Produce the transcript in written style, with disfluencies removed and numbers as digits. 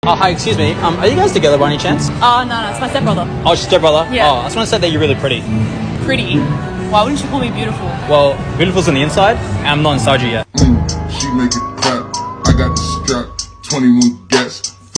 Oh, hi, excuse me. Are you guys together by any chance? No, it's my stepbrother. Oh, it's your stepbrother? Yeah. Oh, I just want to say that you're really pretty. Pretty? Why wouldn't you call me beautiful? Well, beautiful's on the inside, and I'm not inside you yet. She make it clap. I got the strap, 21 gats.